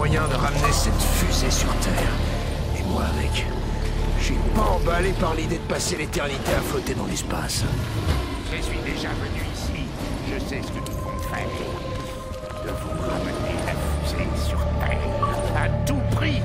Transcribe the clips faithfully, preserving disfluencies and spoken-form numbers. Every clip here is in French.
moyen de ramener cette fusée sur Terre. Et moi avec. Je suis pas emballé par l'idée de passer l'éternité à flotter dans l'espace. Je suis déjà venu ici. Je sais ce que nous devons faire. De vous ramener la fusée sur Terre. À tout prix.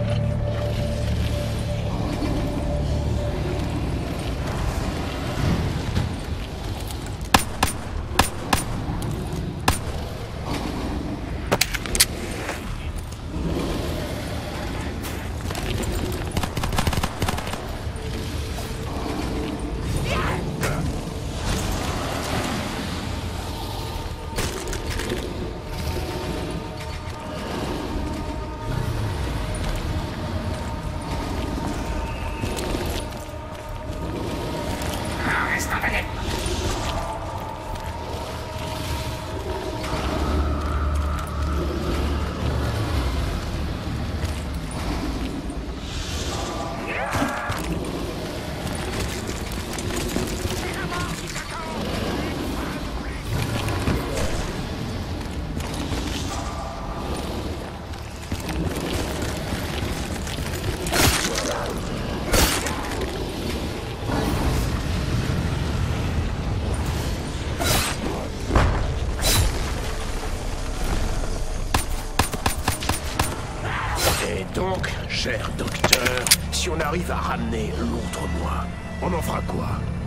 Donc, cher docteur, si on arrive à ramener l'autre moi, on en fera quoi?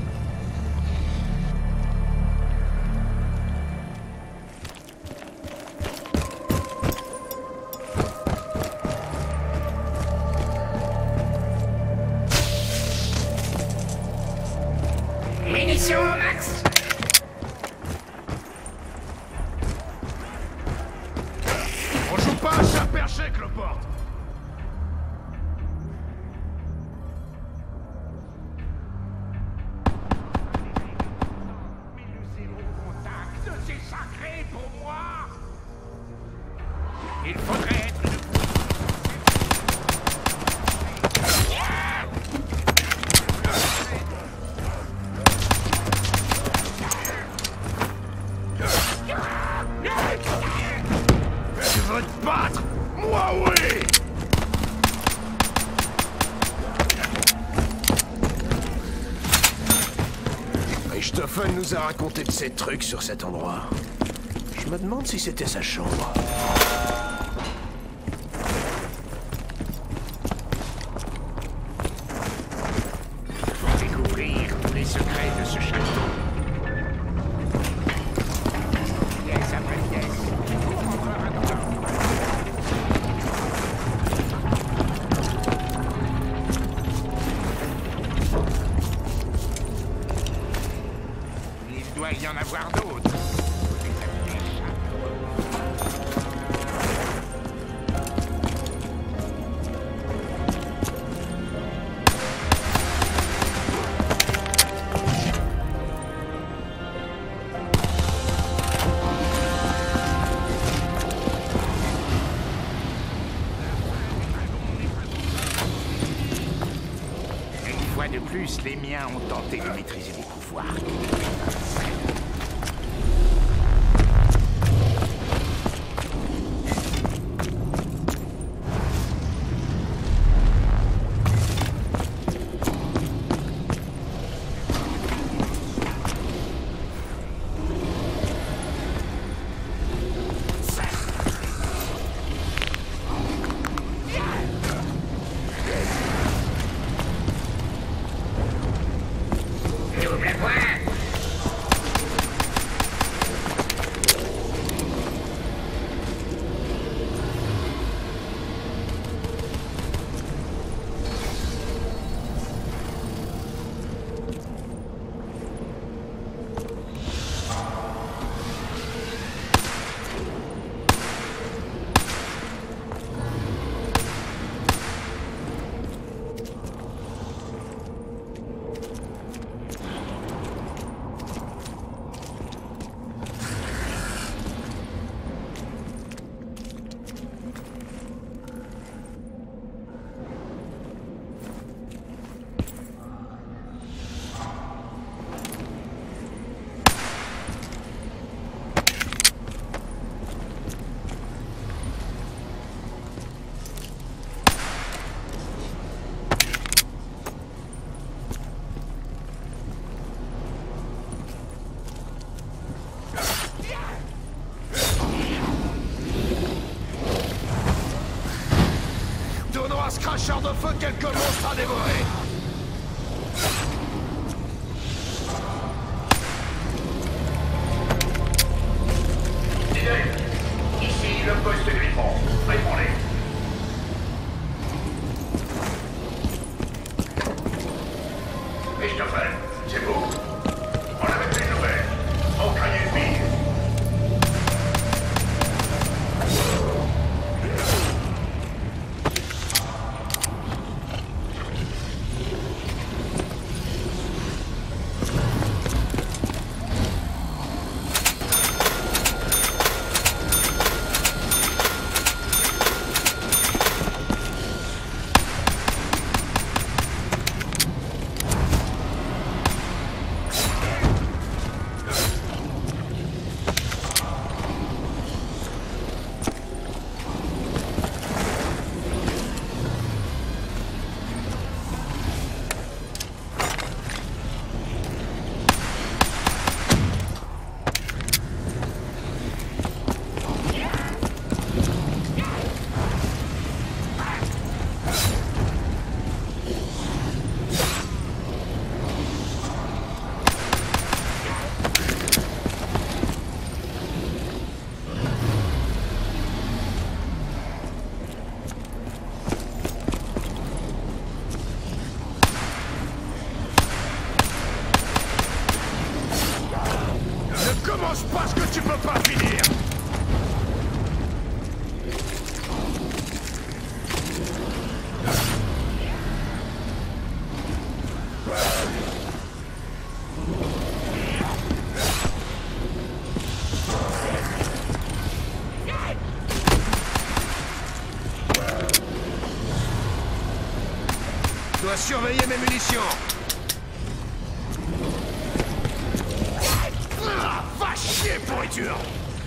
Munitions, Max. On joue pas à chat perché, Cloporte. C'est sacré pour moi. Il faudrait être debout. Tu veux te battre? Moi, oui! Richthofen nous a raconté de ces trucs sur cet endroit. Je me demande si c'était sa chambre. Pour découvrir tous les secrets de ce château. Pièce après pièce. Encore un temps. Il doit y en avoir d'autres. Une fois de plus, les miens ont tenté de maîtriser les pouvoirs. Double point. char de feu quelques monstres à dévorer. Ici le poste Griffon. Répondez. Christopher, c'est vous? On avait plus de nouvelles. On craignait le pire. Commence pas ce que tu peux pas finir. Je dois surveiller mes munitions. Va chier, pourriture!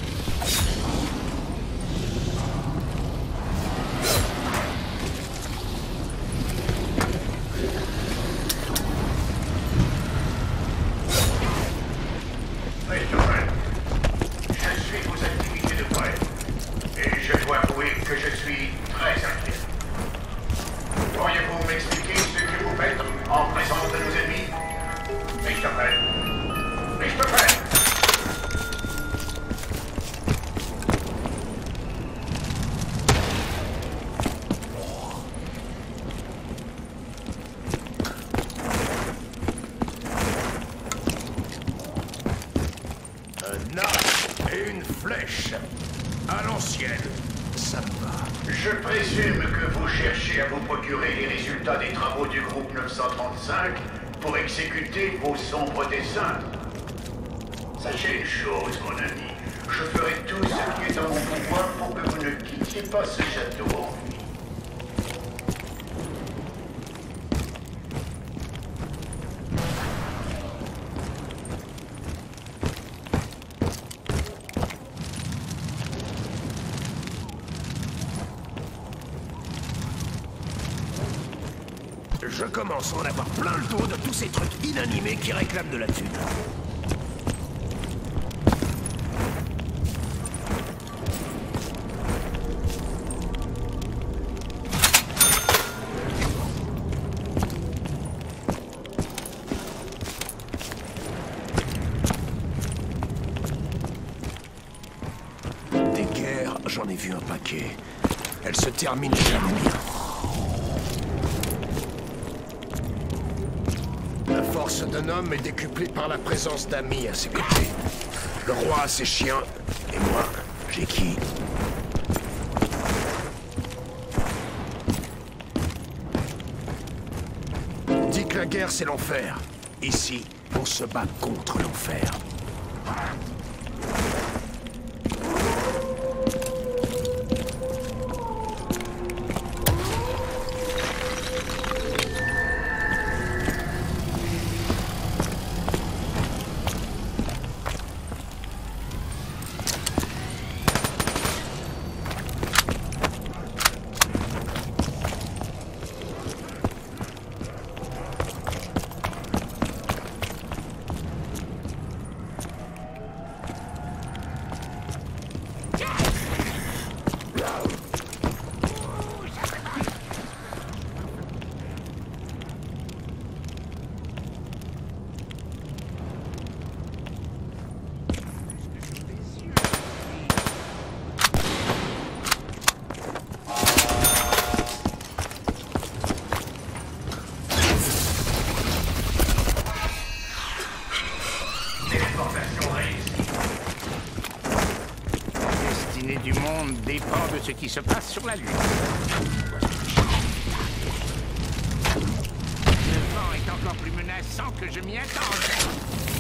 Christopher, je suis vos activités de près. Et je dois avouer que je suis très inquiet. Pourriez-vous m'expliquer ce que vous faites en présence de nos ennemis? Christopher! Christopher! Un arc et une flèche. À l'ancienne. Ça me va. Je présume que vous cherchez à vous procurer les résultats des travaux du groupe neuf cent trente-cinq pour exécuter vos sombres desseins. Sachez une chose, mon ami. Je ferai tout ce qui est en mon pouvoir pour que vous ne quittiez pas ce château en vie. Je commence à en avoir plein le dos de tous ces trucs inanimés qui réclament de la thune. Des guerres, j'en ai vu un paquet. Elles se terminent jamais bien. La force d'un homme est décuplée par la présence d'amis à ses côtés. Le roi a ses chiens, et moi, j'ai qui? On dit que la guerre, c'est l'enfer. Ici, on se bat contre l'enfer. du monde dépend de ce qui se passe sur la Lune. Le vent est encore plus menaçant que je m'y attendais.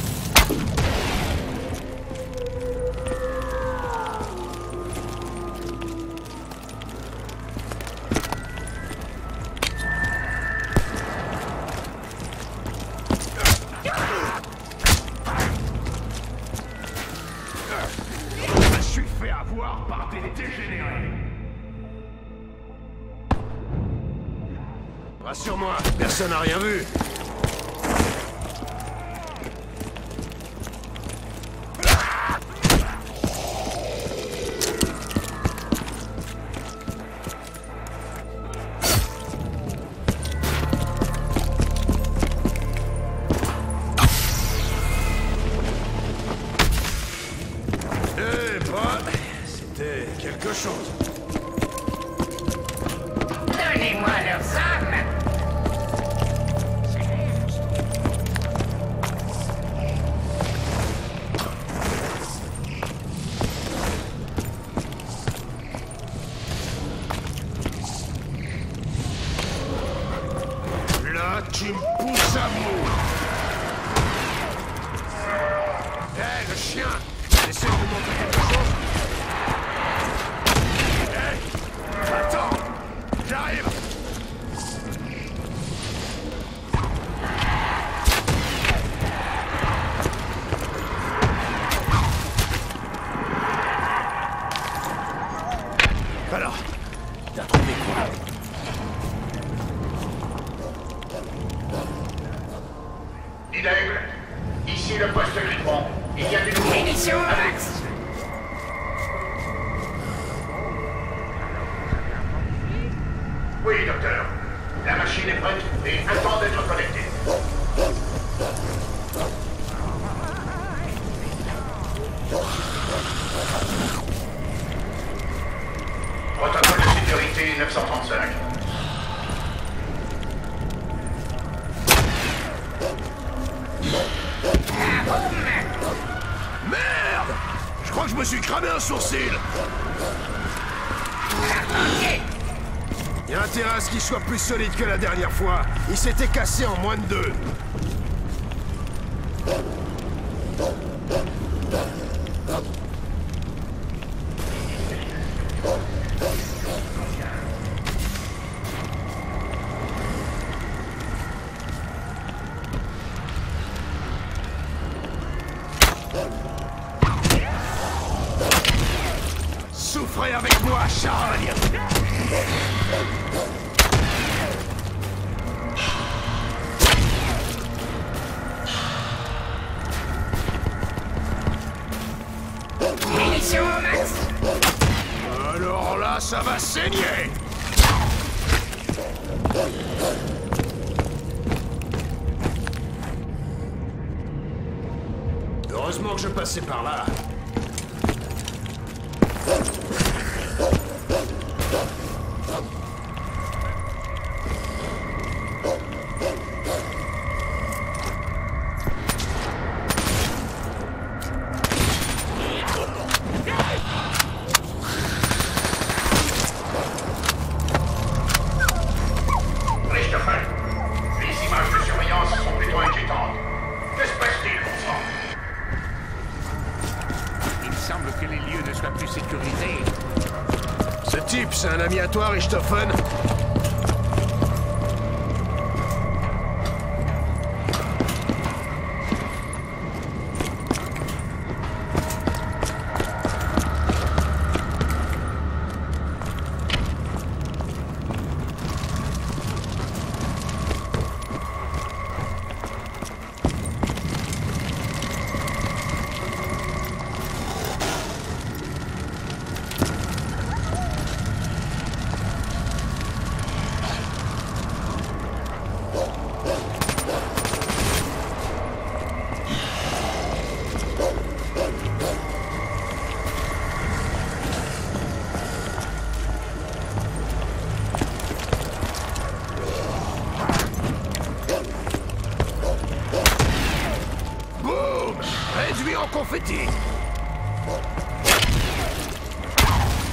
Par des dégénérés. Rassure-moi, personne n'a rien vu. Quelque chose. Donnez-moi leurs armes. Là, tu me pousses à bout. Hé, hey, le chien, essaie de me montrer quelque chose. Attends! J'arrive! Alors, t'as trouvé quoi? Idaigle, ici le poste Griffon. Il y a des nouveaux... Munitions max! Oui, docteur. La machine est prête et attend d'être connectée. Protocole de sécurité neuf cent trente-cinq. Merde! Je crois que je me suis cramé un sourcil! Il y a intérêt à ce qu'il soit plus solide que la dernière fois. Il s'était cassé en moins de deux. Souffrez avec moi, charogne! Munitions max! Alors là, ça va saigner! Heureusement que je passais par là. C'est un ami à toi, Richthofen? Réduit en confetti.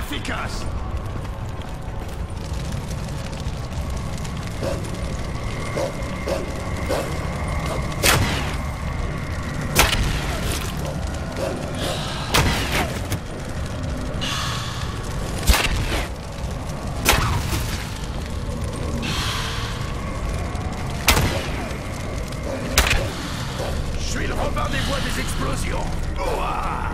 efficace. Je suis le Robin des Bois des explosions. Ouah!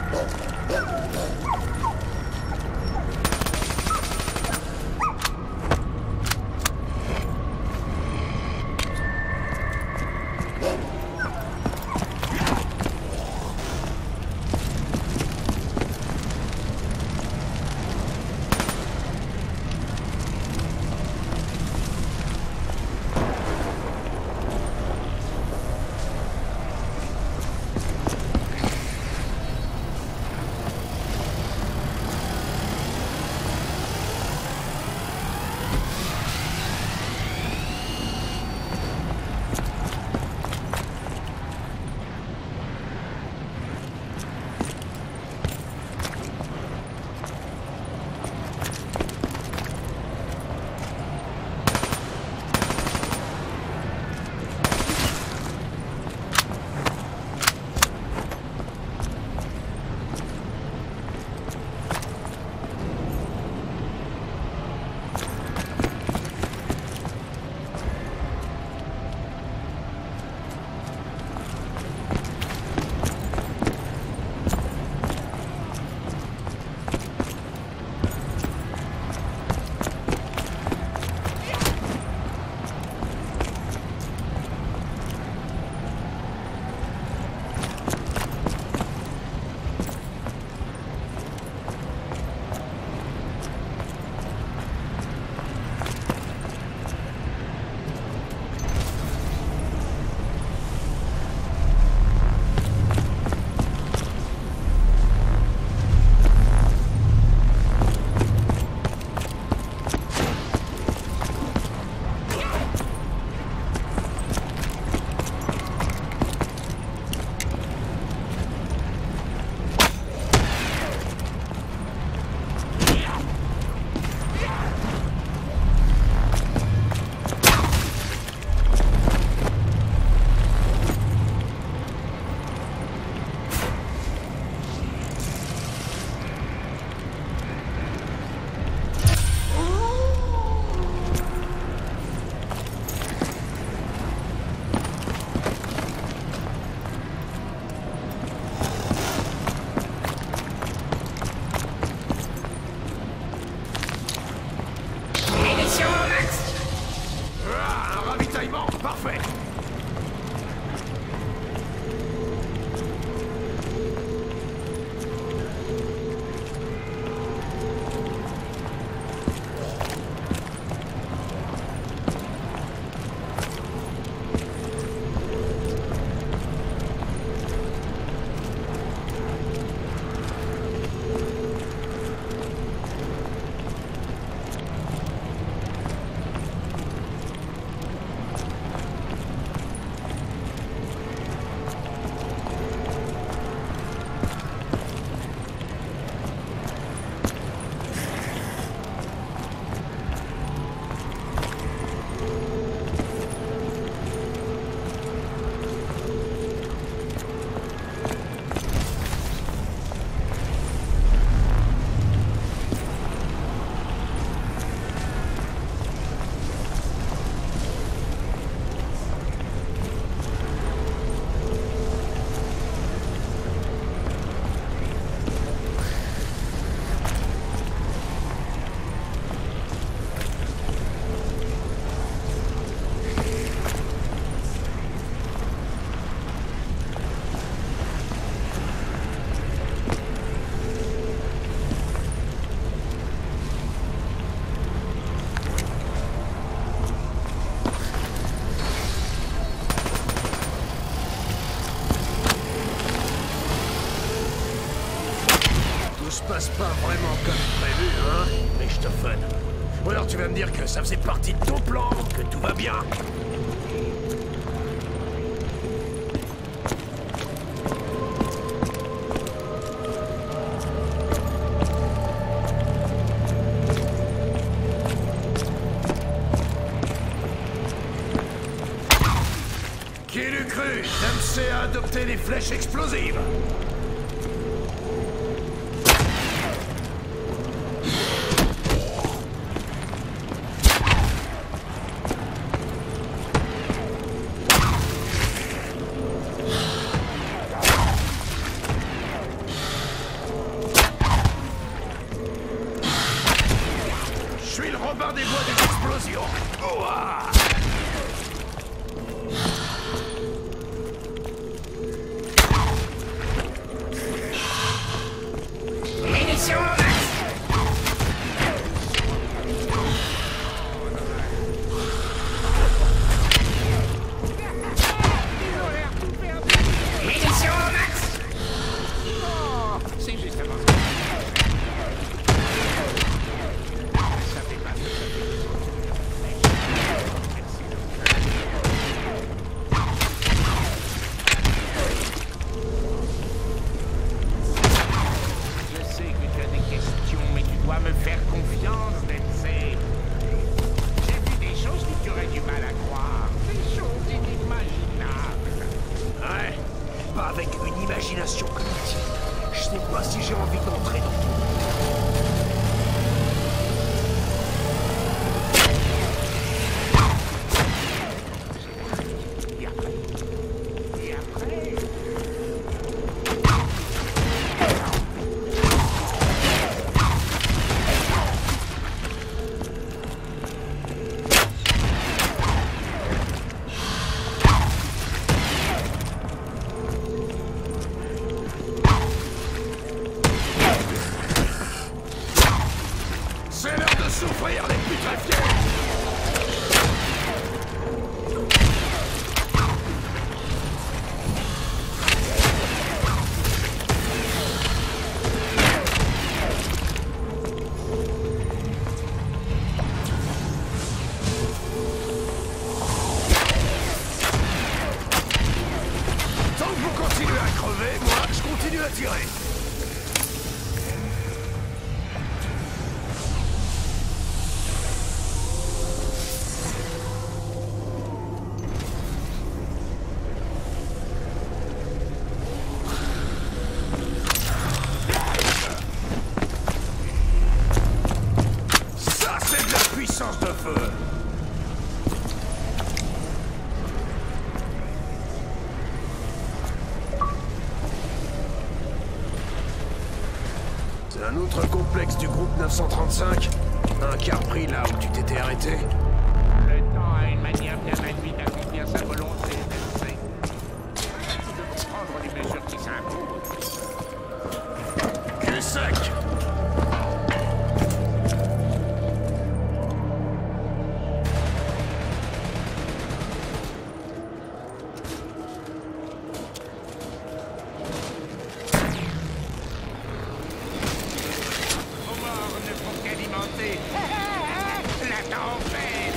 Parfait. Se passe pas vraiment comme prévu, hein, Richthofen. Ou alors tu vas me dire que ça faisait partie de ton plan, que tout va bien. Qui l'eût cru? Dempsey a adopté les flèches explosives. Je suis le Robin des Bois des explosions. Ouah! Me faire confiance, Dempsey. J'ai vu des choses que tu aurais du mal à croire. Des choses inimaginables. Ouais, pas avec une imagination comme la tienne. Je sais pas si j'ai envie d'entrer dans ton monde. Et après Et après C'est l'heure de souffrir, les putréfiés! Tant que vous continuez à crever, moi, je continue à tirer. Puissance de feu. C'est un autre complexe du groupe neuf cent trente-cinq. Un quart pris là où tu t'étais arrêté. Le temps a une manière bien induite d'accomplir sa volonté, Dempsey. Nous devons prendre les mesures qui s'imposent. Cul sec. La tempête!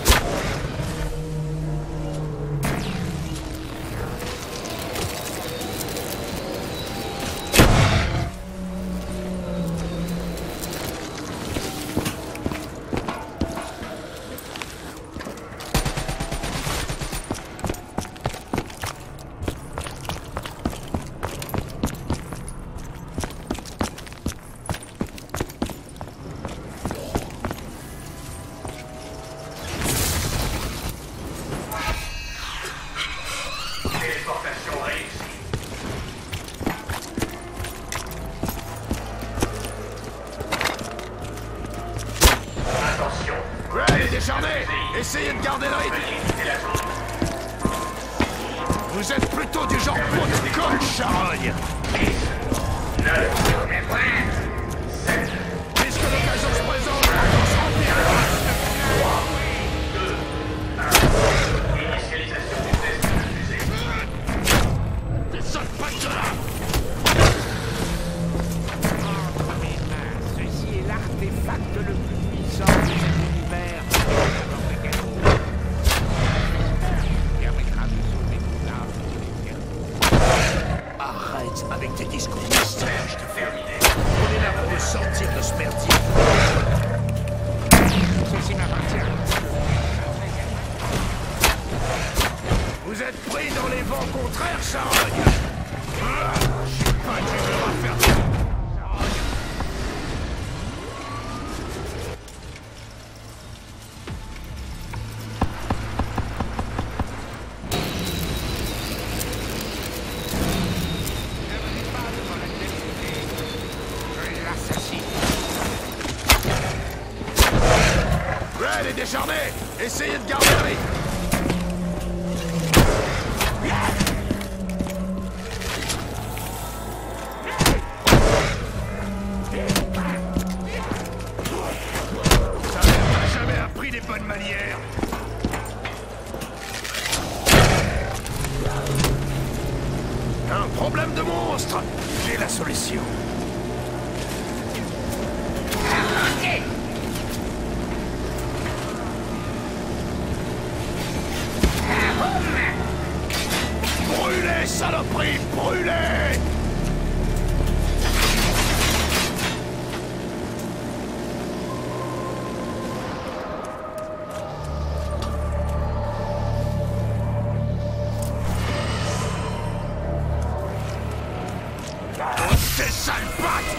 Décharné, essayez de garder le rythme. Vous êtes plutôt du genre peau de colle, charogne. Puisque l'occasion se présente, on se remplir le reste. trois, deux, un. Initialisation du test de fusée. Descends pas de là. Entre mes mains, ceci est l'artefact le plus puissant de cet univers. Arrête avec tes discours mystères, je te terminé. On est là pour sortir de Au contraire, charogne. Ah, je sais pas qui voudra faire ça. Red est décharné. Essayez de garder le rythme. Bonne manière. Un problème de monstre. J'ai la solution. Brûlez, saloperie, brûlez! Ces sales pattes!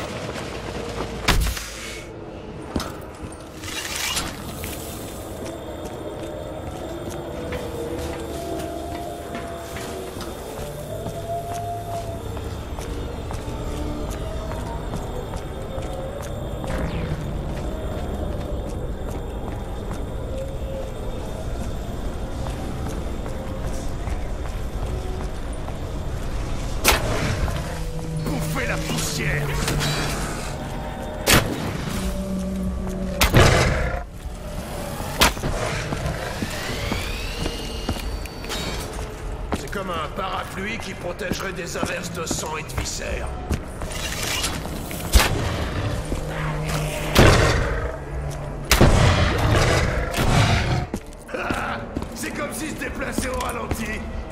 Bouffez la poussière! C'est comme un parapluie qui protégerait des averses de sang et de viscères. Ah, c'est comme s'il se déplaçait au ralenti.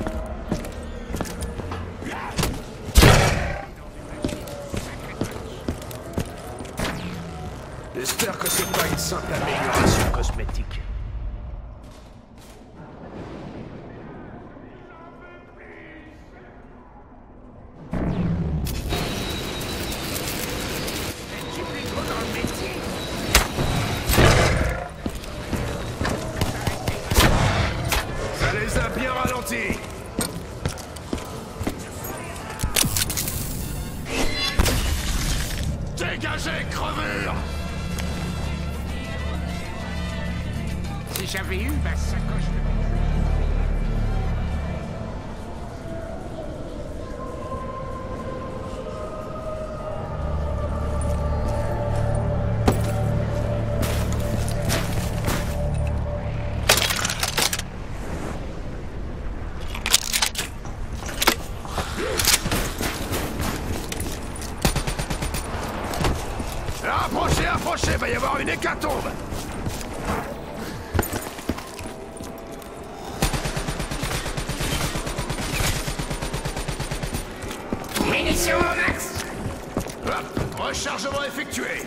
J'espère que c'est pas une simple amélioration cosmétique. Je suis plus trop dans le métier. Ça les a bien ralentis. Dégagez, crevure! Si j'avais eu ma sacoche de... Approchez, approchez, va y avoir une hécatombe! Munitions au max! Hop, rechargement effectué!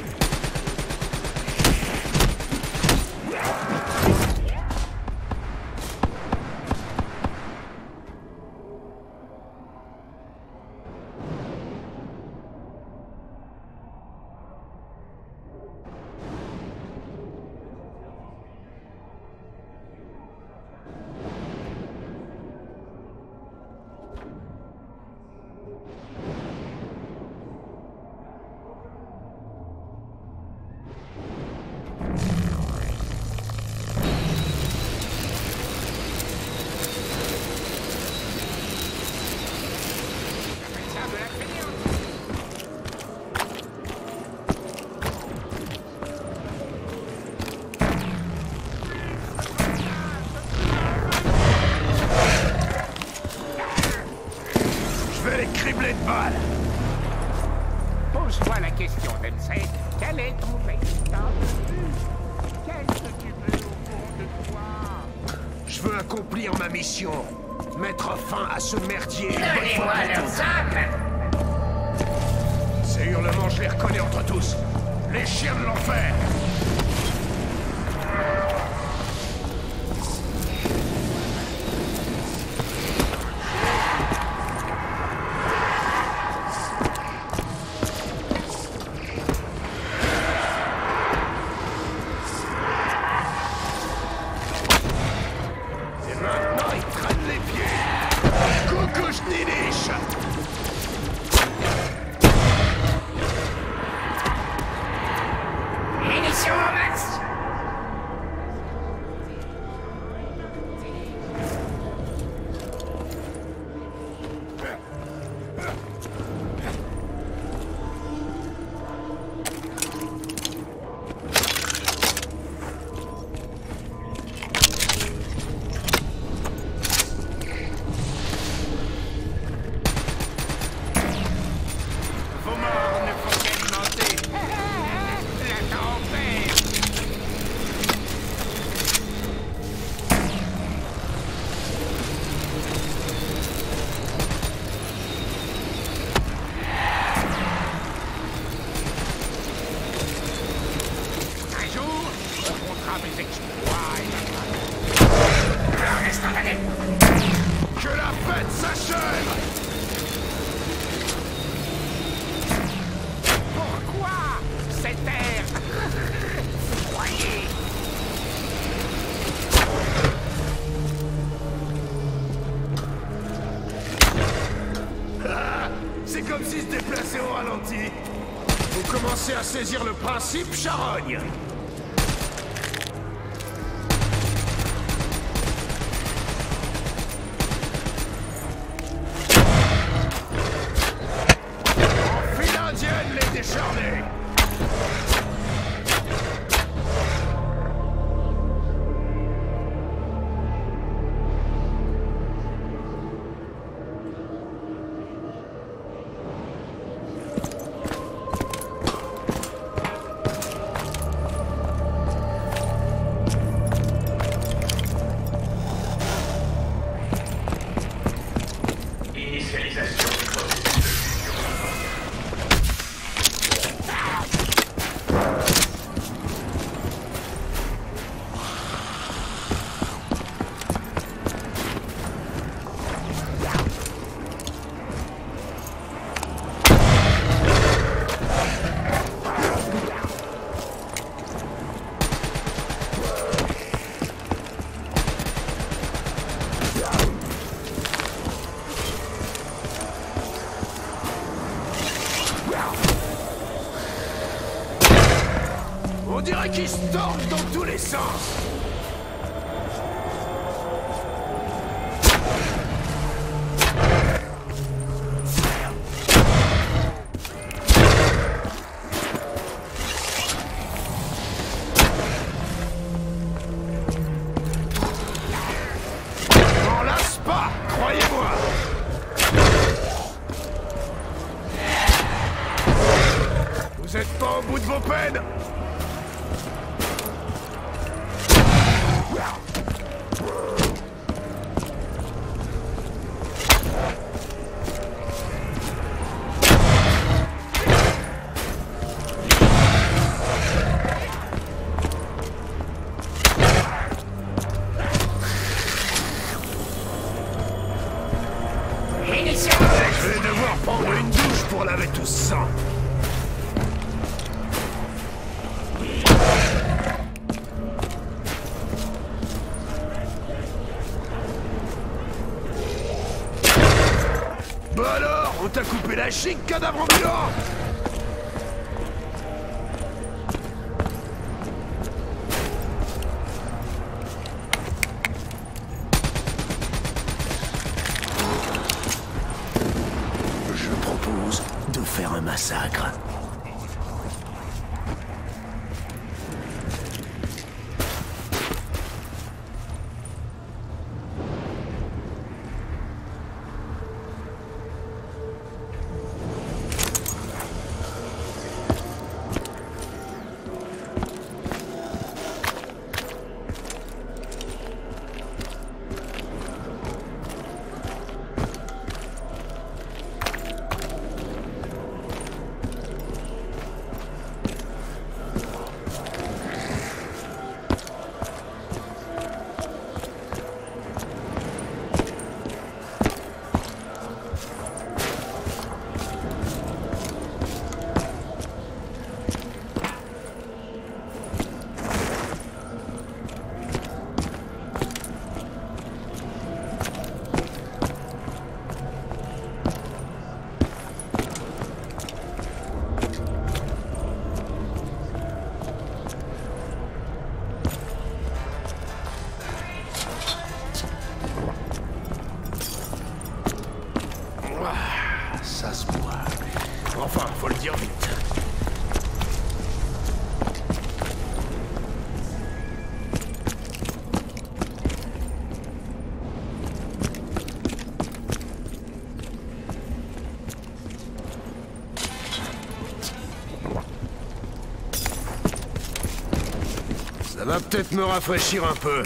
Criblé de balles! Pose-toi la question, Dempsey. Quel est ton véritable but? Qu'est-ce que tu veux au fond de toi? Je veux accomplir ma mission. Mettre fin à ce merdier. Donnez-moi leur sac! Ces hurlements, je les reconnais entre tous. Les chiens de l'enfer! commencez à saisir le principe, charogne? En file indienne, les décharnés! Initialisation du processus de fusion. On dirait qu'ils se tordent dans tous les sens! M'en lasse pas, croyez-moi! Vous êtes pas au bout de vos peines? Je vais devoir prendre une douche pour laver tout ce sang. Bah alors, on t'a coupé la chic, cadavre ambulant! Je propose de faire un massacre. Ça se voit. Enfin, faut le dire vite. Ça va peut-être me rafraîchir un peu.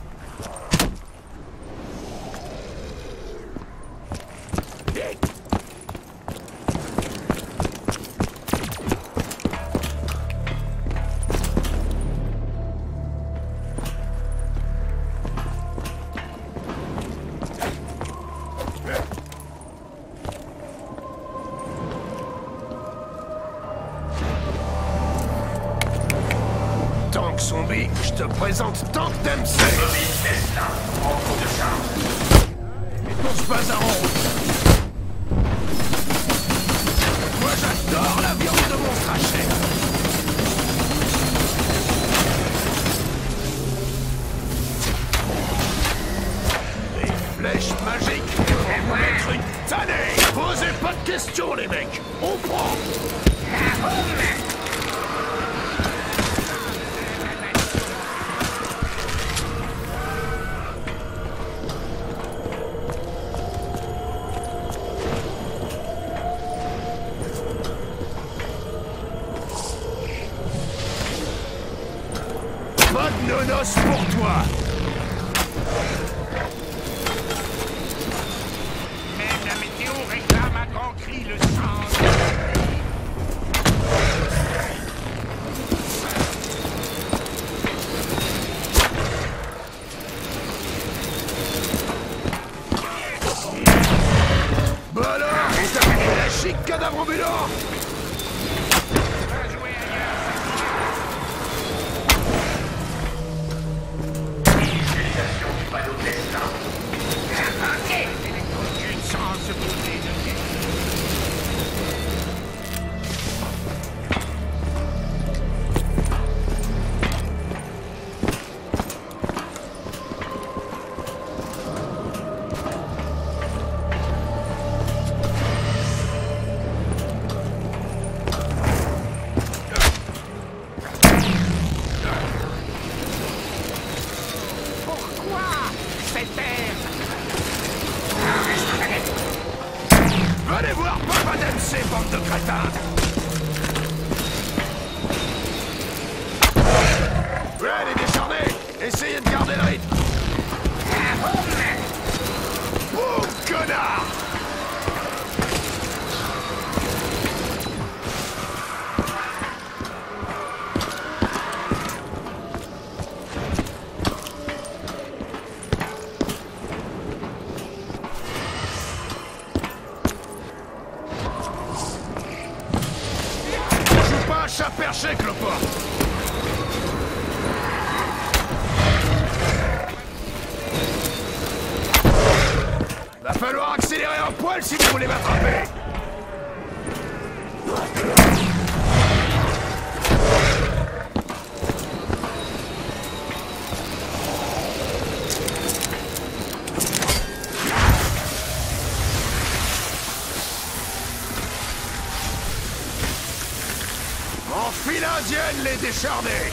Tank Zombie, je te présente Tank Dempsey. Mobile Tesla, en cours de charge. Et pour ce bazaron. Moi j'adore la viande de mon crachet. flèche magique pour vous mettre une tannée. Posez pas de questions, les mecs. On prend. Pas de nonos pour toi. Même la météo réclame à grands cris le sang. Bah alors, on t'a fait la chic, cadavre ambulant. Va jouer ailleurs. Initialisation du panneau de destin. Aucune chance de bouger de tête. Pourquoi cette terre? Venez voir Papa Dempsey, bande de crétins. Ouais, les décharnés, essayez de garder le rythme. Boum, connard. On joue pas à chat perché, clopin. Va falloir accélérer un poil si vous voulez m'attraper. En file indienne, les décharnés.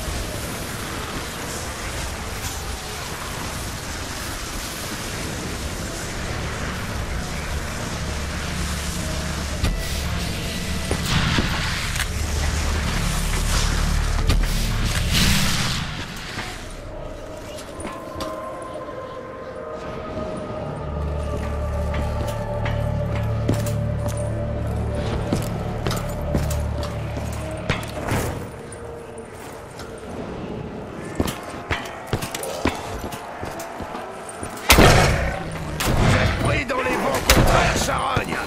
Pris dans les vents contraires, charogne.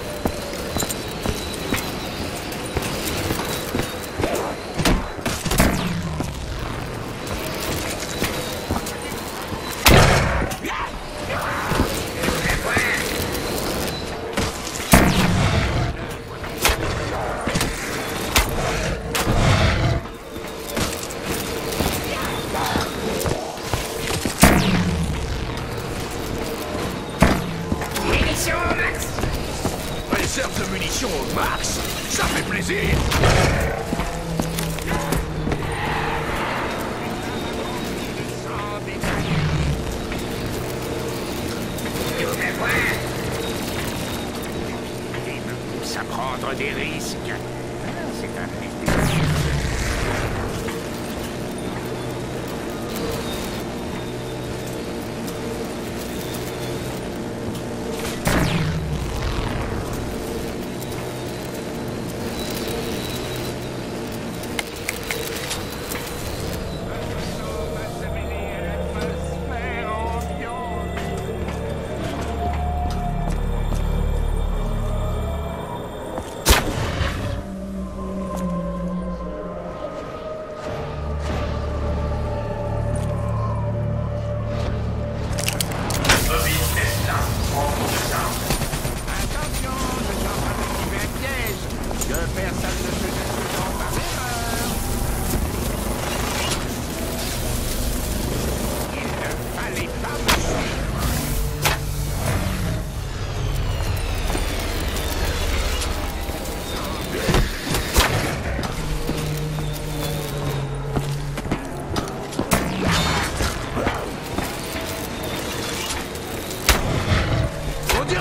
Réserve de munitions au max, ça fait plaisir. Il me pousse à prendre des risques. C'est un risque.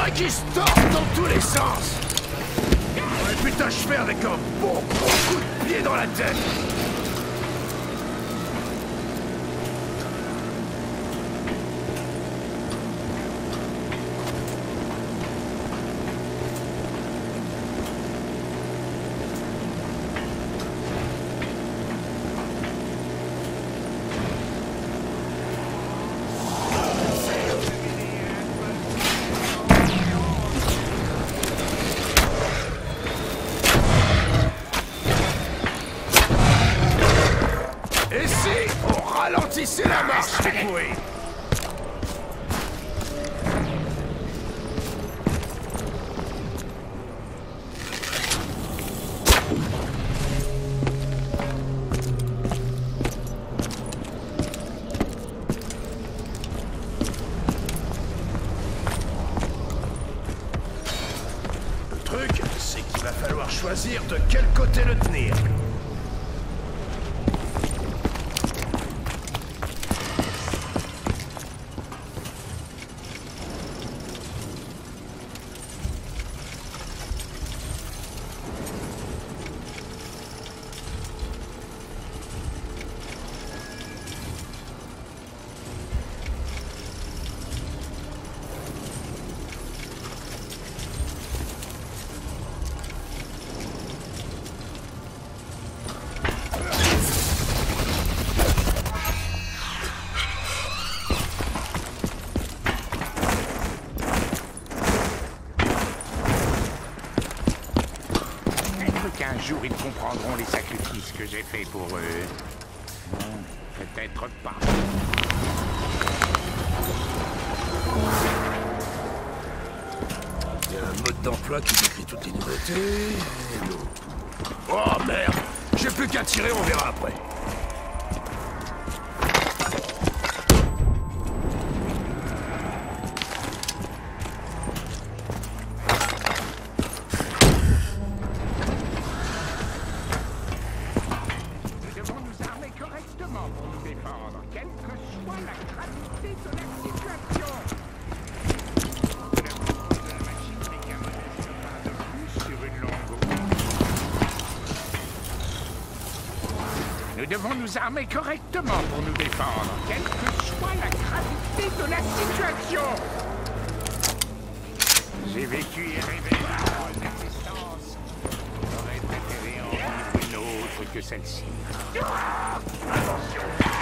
dirait qu'il se tord dans tous les sens. On aurait pu t'achever avec un bon gros coup de pied dans la tête. C'est la marche, les couilles. Le truc, c'est qu'il va falloir choisir de quel côté le tenir. Un jour, ils comprendront les sacrifices que j'ai faits pour eux. Non, peut-être pas. Il y a un mode d'emploi qui décrit toutes les nouveautés. Oh merde! J'ai plus qu'à tirer, on verra après. Nous devons nous armer correctement pour nous défendre, quelle que soit la gravité de la situation. J'ai vécu et rêvé dans une existence. J'aurais préféré en vivre une autre que celle-ci. Attention.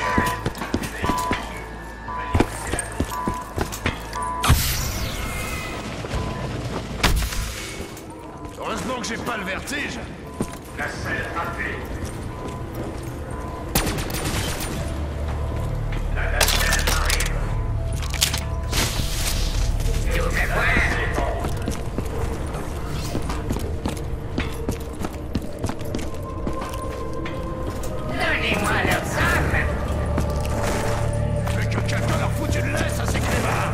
Heureusement que j'ai pas le vertige. La selle appelée. La nacelle arrive. Tu me fais voir. Donnez-moi leurs armes. Mais que quelqu'un leur fout une laisse à ces crévards.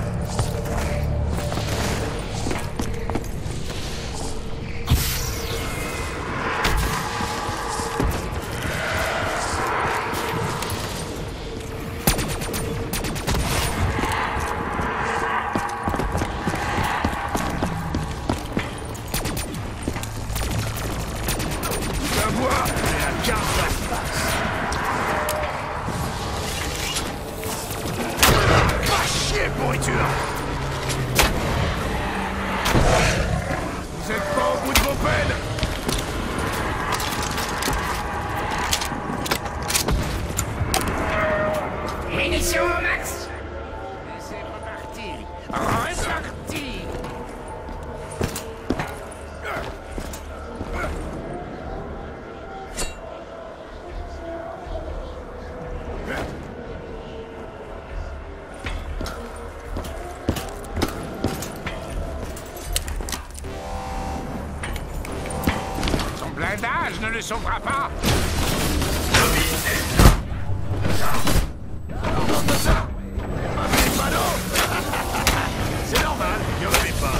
Vous êtes pas au bout de vos peines. Munitions au max. Et c'est reparti. Reparti. Son blindage ne le sauvera pas. C'est normal, il y en avait pas.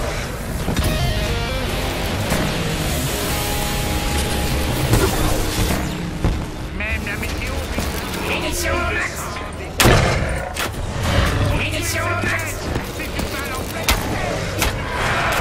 Même la météo. Munitions au max. Munitions au max. C'est du mal en pleine tête.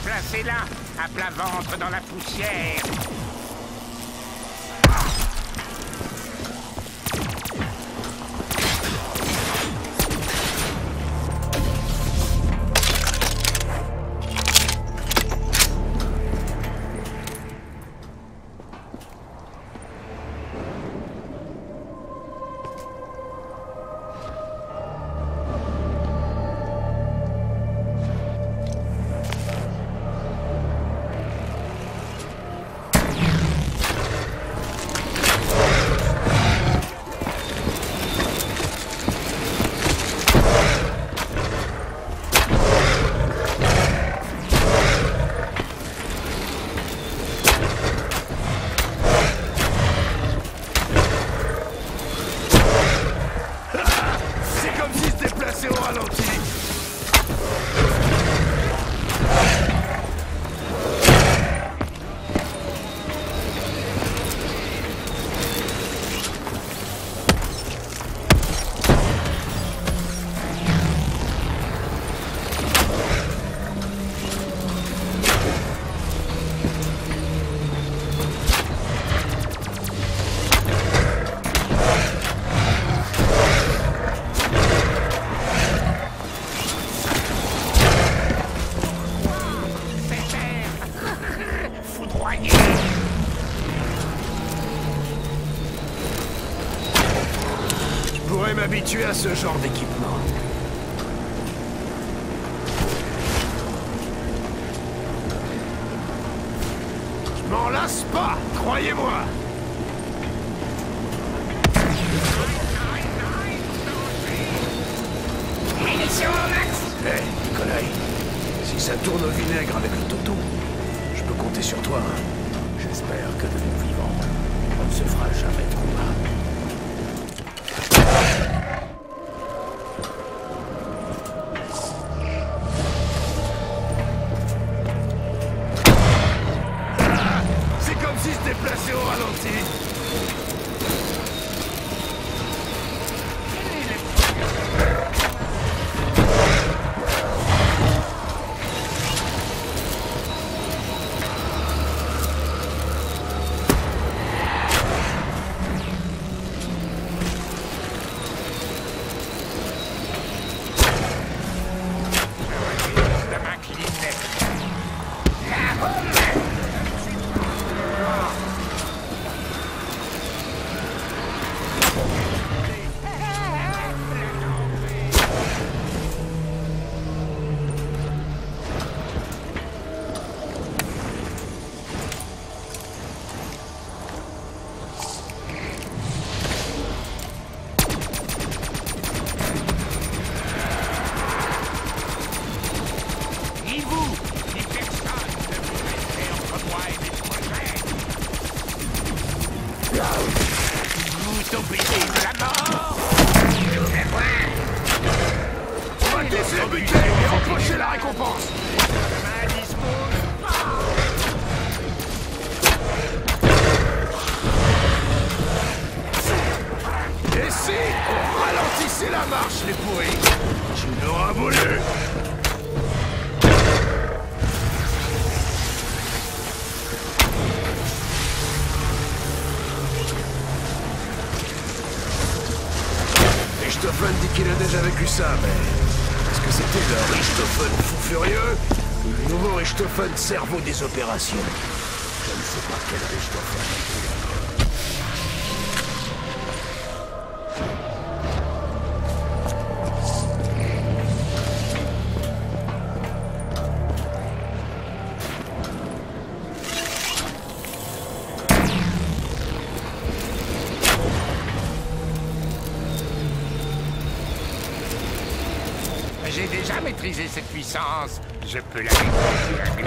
placé là, à plat ventre dans la poussière. M'habituer à ce genre d'équipement. Je m'en lasse pas, croyez-moi. Munitions au max. Hé, hey, Nikolai, si ça tourne au vinaigre avec le Toto, je peux compter sur toi. Hein. J'espère que de nous vivants, on ne se fera jamais trop mal. Déplacé au ralenti. Richthofen dit qu'il a déjà vécu ça, mais... Est-ce que c'était le Richthofen fou furieux ou le nouveau Richthofen cerveau des opérations? Je ne sais pas quel Richthofen. J'ai déjà maîtrisé cette puissance. Je peux la maîtriser.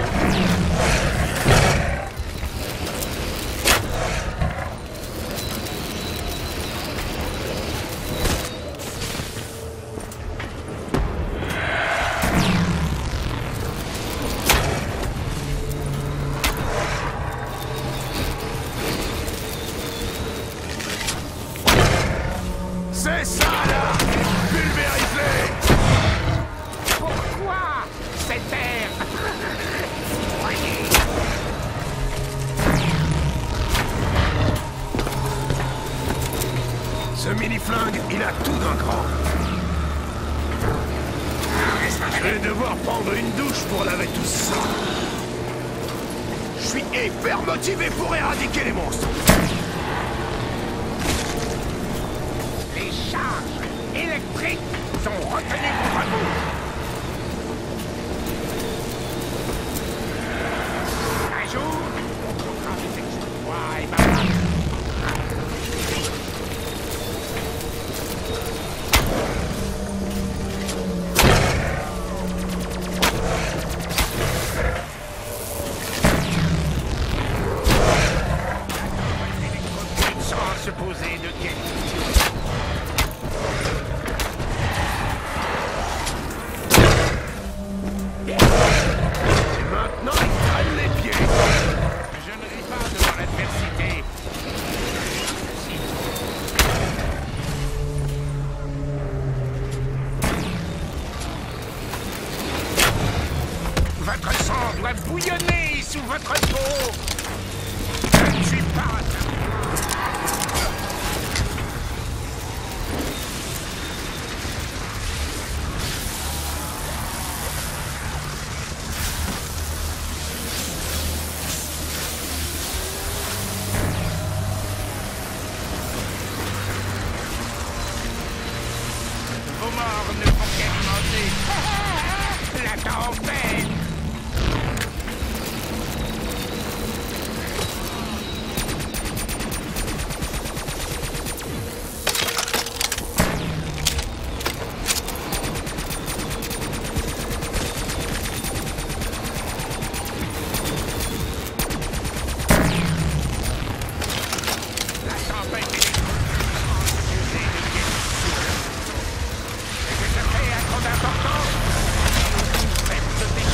C'est ça là! Pulvérisé! Pourquoi cette terre là tout d'un grand. Je vais devoir prendre une douche pour laver tout ça. Je suis hyper motivé pour éradiquer les monstres. Les charges électriques sont retenues contre vous. Un jour, on trouvera des exploits et ma sans se poser de questions. Et maintenant, ils traînent les pieds. Je ne ris pas devant l'adversité. Si. Votre sang doit bouillonner sous votre peau. Je ne suis pas un... Vos morts ne font qu'alimenter la tempête. La tempête est d'importance. Faites des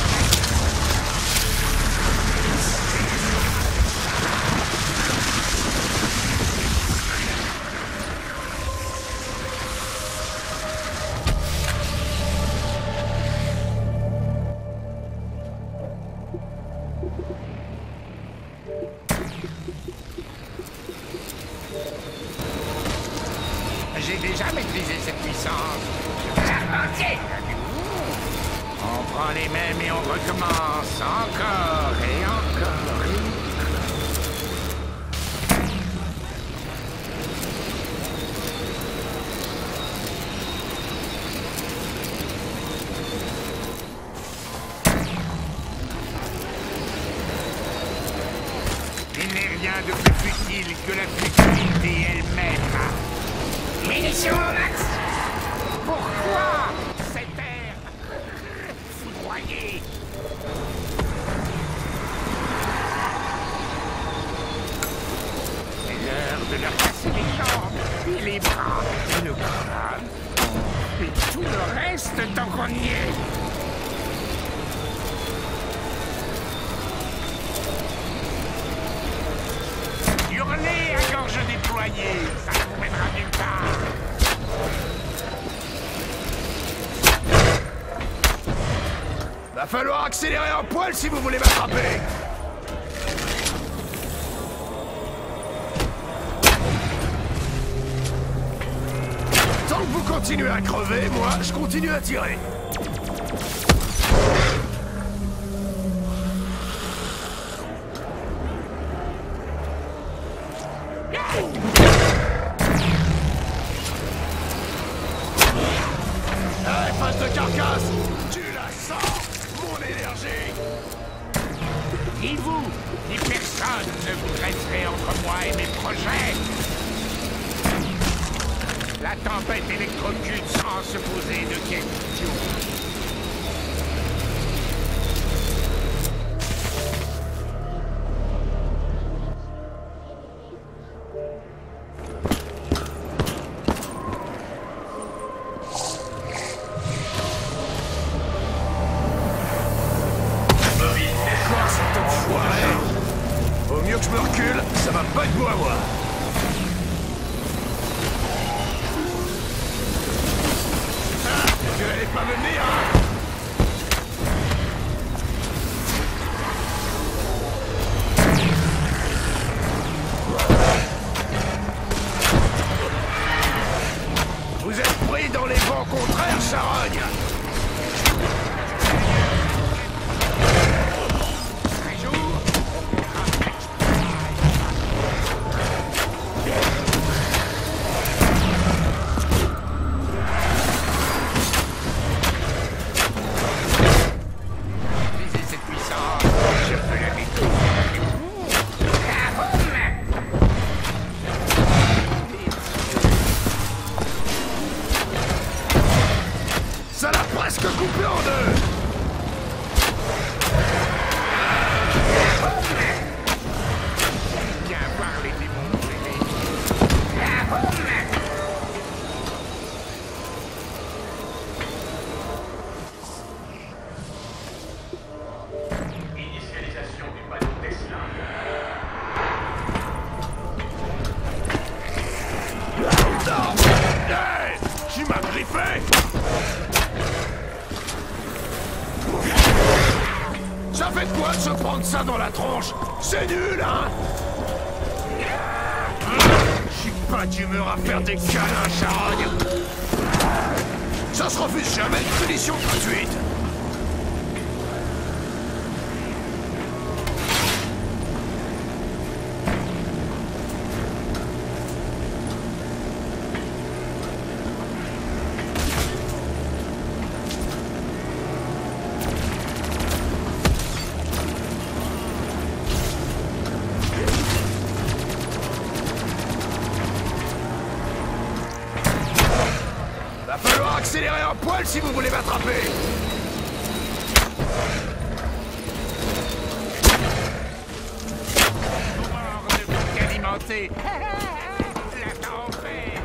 J'ai déjà maîtrisé cette puissance. Charpentier! On prend les mêmes et on recommence encore et encore. Il n'est rien de plus futile que la futilité elle-même. Munitions au max! Pourquoi cette air foudroyé? C'est l'heure de leur casser les jambes, et les bras, et le crâne, et tout le reste tant qu'on y est. Hurler à gorge déployée, ça ne vous mènera nulle part. Va falloir accélérer un poil si vous voulez m'attraper. Tant que vous continuez à crever, moi, je continue à tirer. Allez, face de carcasse, tu la sens, mon énergie. Ni vous, ni personne ne vous dresserez entre moi et mes projets. La tempête électrocute sans se poser de questions. Quoi, cet enfoiré? Vaut mieux que je me recule, ça va pas être beau à voir. Ah, tu allais pas me venir, hein? se prendre ça dans la tronche? C'est nul, hein? Je suis pas d'humeur à faire des câlins, charogne. Ça se refuse jamais une punition gratuite. Va falloir accélérer un poil si vous voulez m'attraper. Mort de bouc alimenté. La tempête.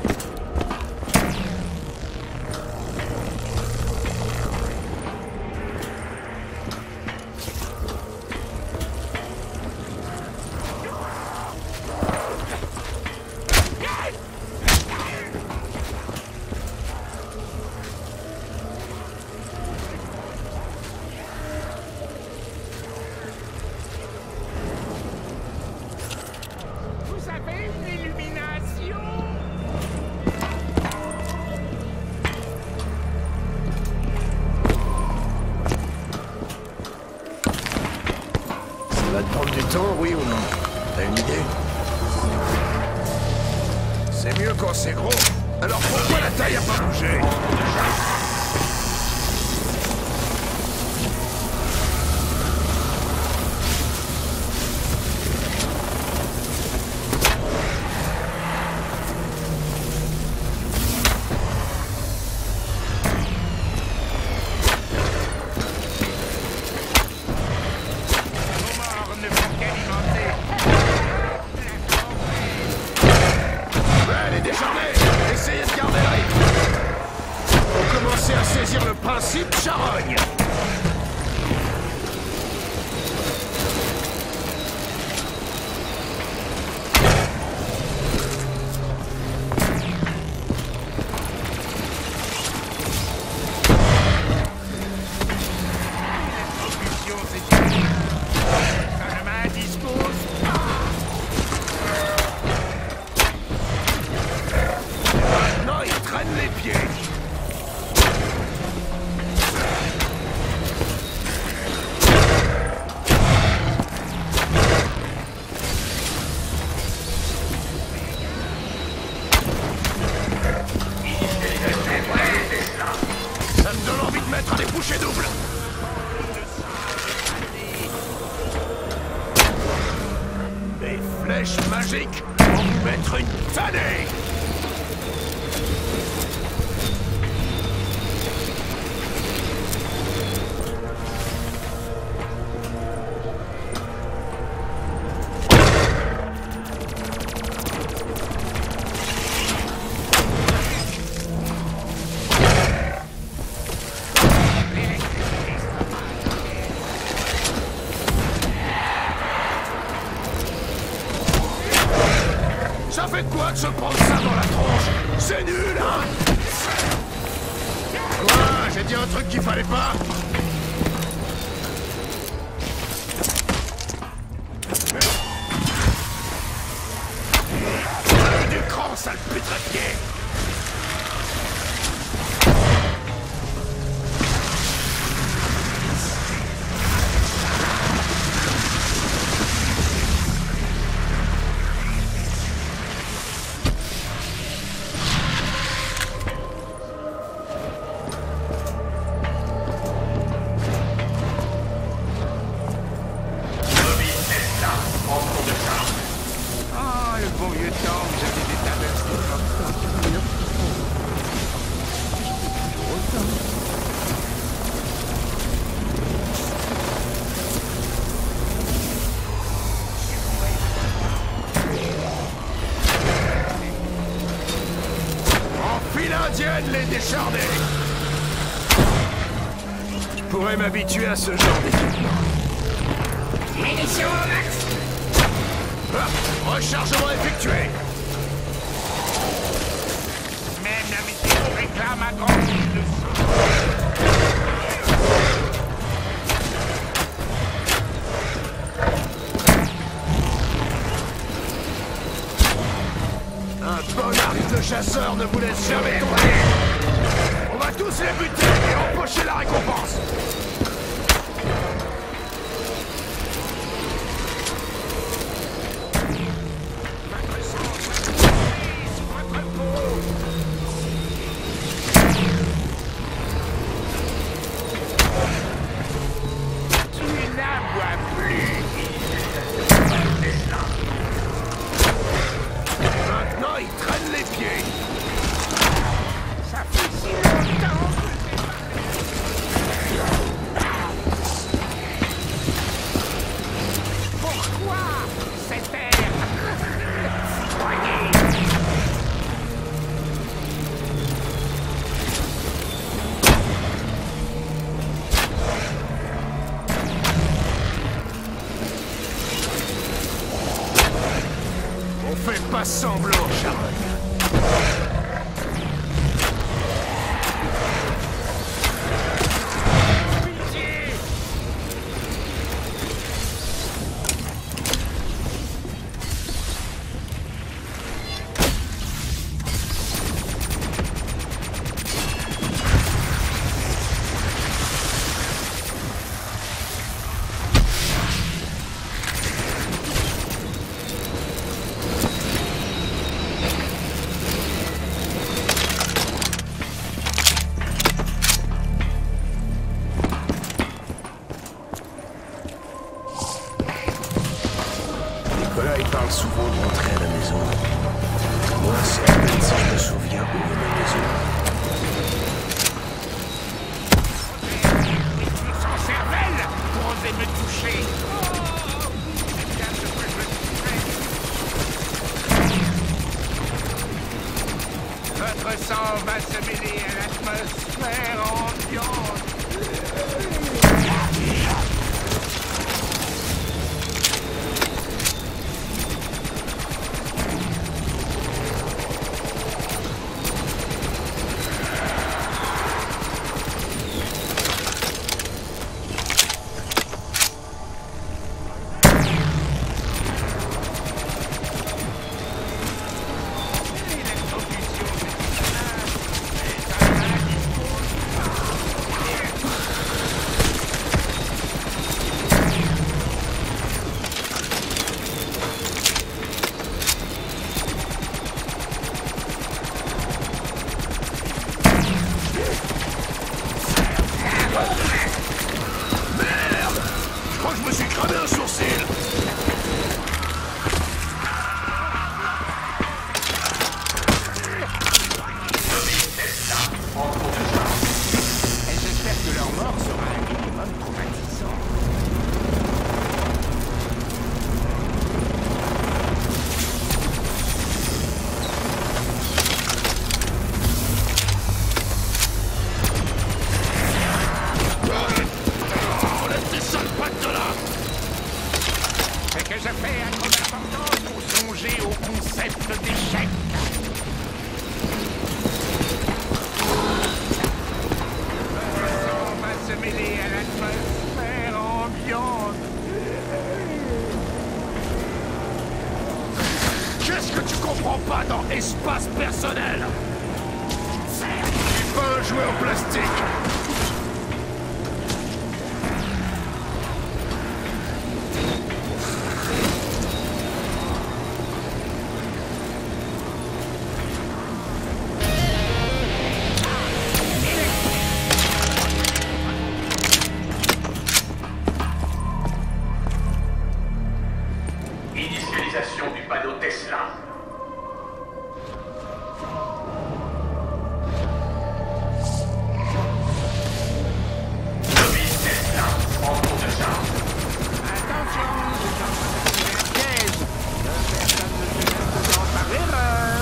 Vous avez une illumination? Ça va te prendre du temps, oui ou non? T'as une idée? C'est mieux quand c'est gros. Alors pourquoi la taille a pas bougé? Mort ne bouc alimenté. Ouais, les décharnés, essayez de garder le rythme. Faut commencer à saisir le principe charogne. Propulsion, c'est fini. Un main dispose. Maintenant, il traîne les pieds. Ça me donne envie de mettre des bouchées doubles. Des flèches magiques vont vous mettre une tannée. Ça fait quoi de se prendre ça dans la tronche? C'est nul, hein? Quoi? J'ai dit un truc qu'il fallait pas? Euh, du cran, sale putrapier! Ah, le bon vieux temps où j'avais des traversées comme ça. En file indienne, les décharnés! Je pourrais m'habituer à ce genre d'équipement. Munitions au max. Ah, rechargement effectué! Même la météo réclame un grand fil de sang. chasseurs ne vous laissent jamais tomber. On va tous les buter et empocher la récompense. Pas semblant, Sharon. Nicolas, il parle souvent de rentrer à la maison. Moi, c'est à peine si je me souviens où est ma maison. Tu sans cervelle pour oser me toucher. Oh, c'est bien ce que je te ferai. Votre sang va se mêler à l'atmosphère ambiante. Qu'est-ce que tu comprends pas dans espace personnel? C'est pas un jouet en plastique. Initialisation du panneau Tesla. Novice Tesla, en cours de charge. Attention, je suis en train d'activer un piège. Personne ne se mette dedans par erreur.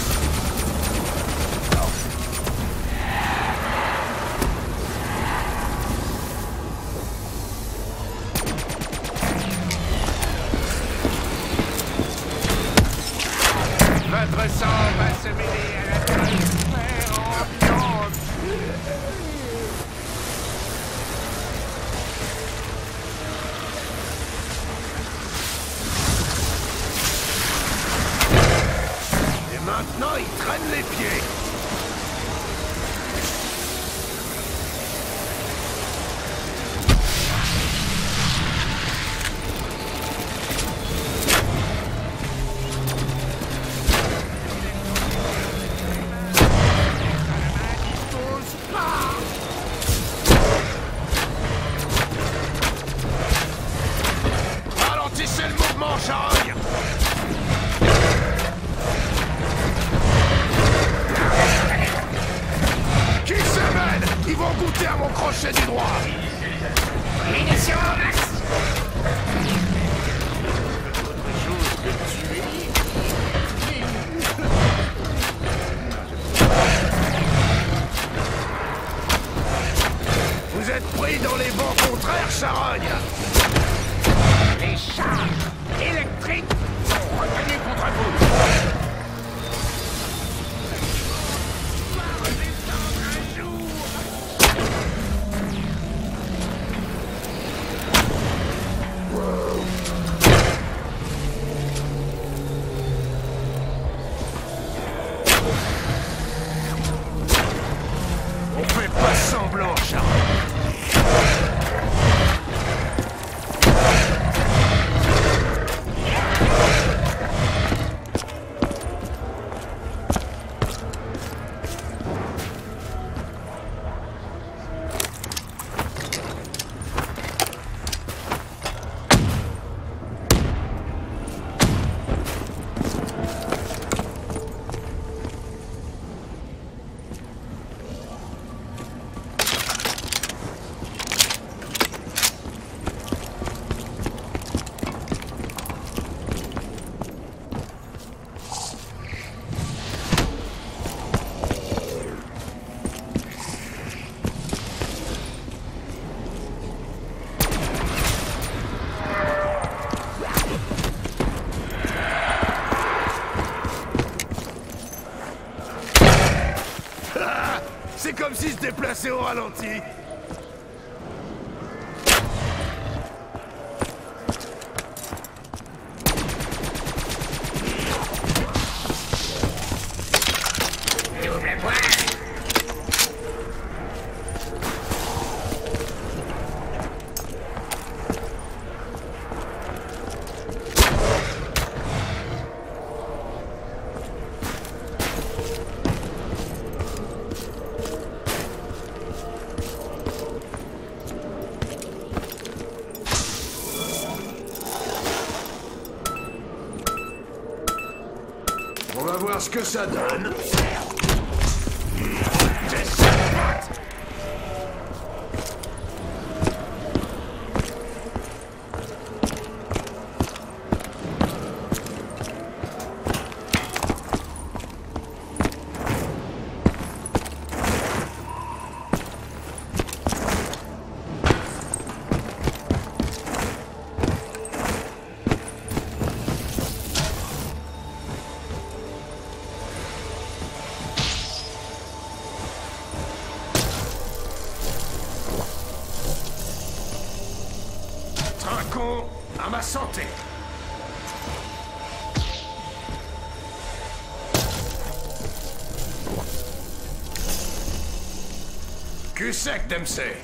Votre sang va se mêler à l'atmosphère ambiante. Et Maintenant, il traîne les pieds. Ralentissez le mouvement, charogne. Qui se mène? Ils vont goûter à mon crochet du droit. Munitions au max. Vous êtes pris dans les vents contraires, charogne. Les charges électriques sont retenues contre vous. On fait pas semblant, charogne. C'est comme si se déplaçait au ralenti. Double point. On va voir ce que ça donne. Trinquons à ma santé. Cul sec, Dempsey.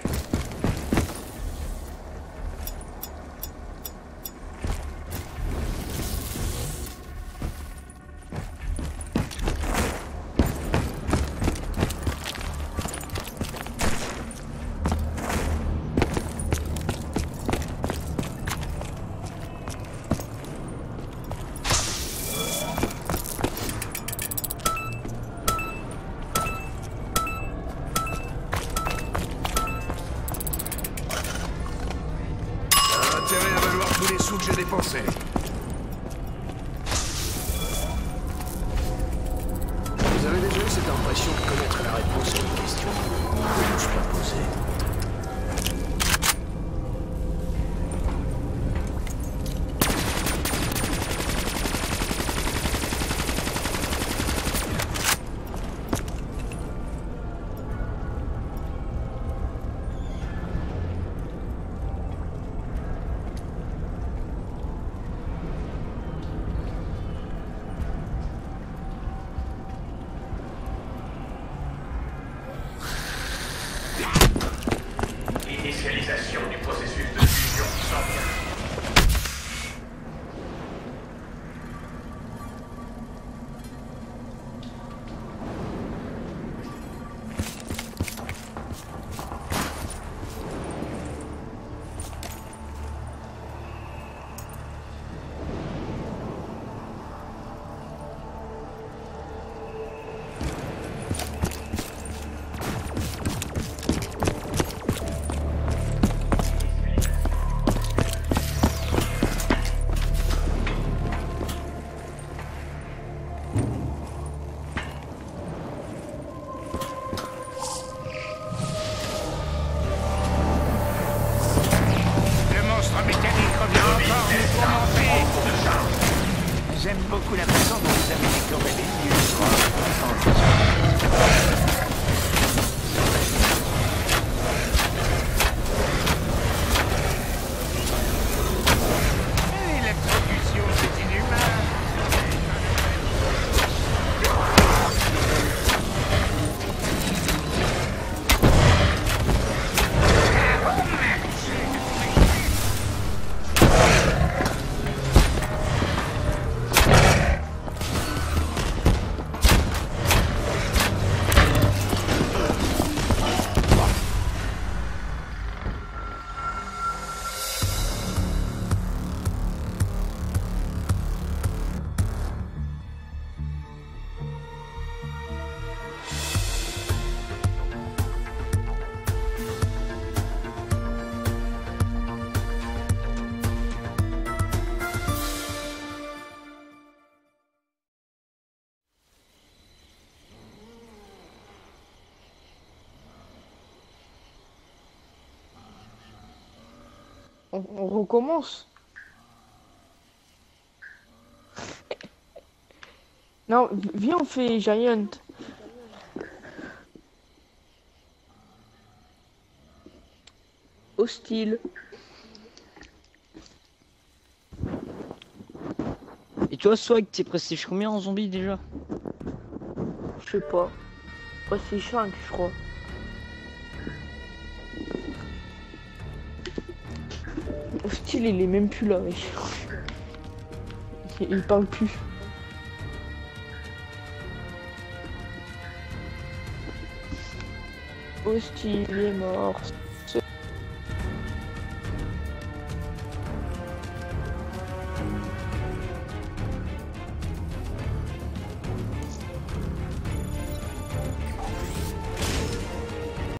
Intérêt à valoir tous les sous que j'ai dépensés. Vous avez déjà eu cette impression de connaître la réponse à une question que je ne suis pas posée? J'aime beaucoup la façon dont vous avez décoré les murs. Et l'exécution, c'est inhumain. On, on recommence. Non, viens, on fait Giant. Hostile. Et toi, Swag, t'es prestige combien en zombie déjà? Je sais pas. Prestige cinq, je crois. Hostile, il est même plus là, mec. Il, il parle plus. Hostile, il est mort.